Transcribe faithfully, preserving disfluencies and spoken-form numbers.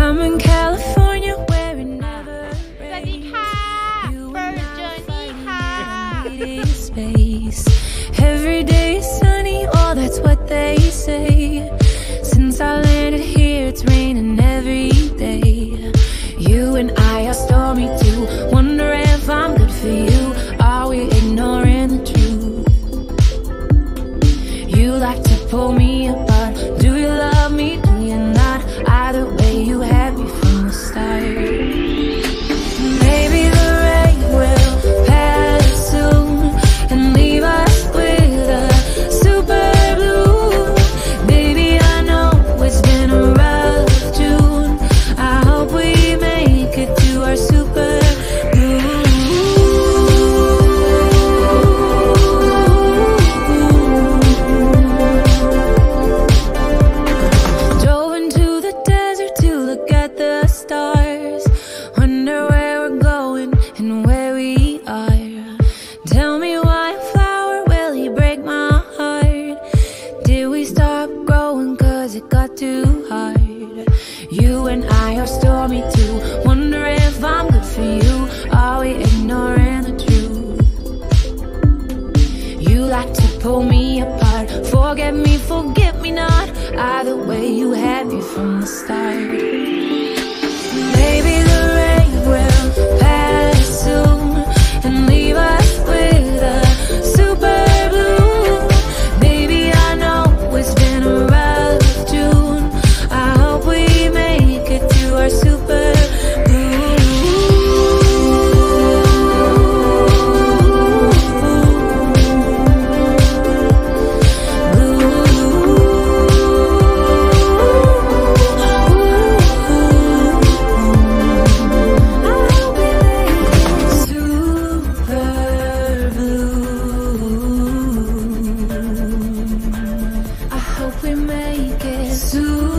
I'm in California where it never สวัสดีค่ะ Bird Journey ค่ะ rains. Space every day is sunny, oh that's what they say. Since I landed here it's raining every day. You and I are stormy too. Wonder if I'm good for you. Are we ignoring the truth? You like to pull me apart. Do you love me? Do you not? Either way, you had me from the start. Maybe the rain will pass soon and leave us with a super blue. Baby, I know it's been a rough June. I hope we make it to our super blue. Drove into the desert to look at the stars. Wonder where we're going and where we are. Tell me why a flower will he break my heart? Did we stop growing cause it got too hard? You and I are stormy too. Wonder if I'm good for you. Are we ignoring the truth? You like to pull me apart. Forget me, forget me not. Either way, you had me from the start. Maybe the rain will pass soon and leave us with a super blue. Baby, I know it's been a rough June. I hope we make it to our super blue. Super blue. I hope we make it super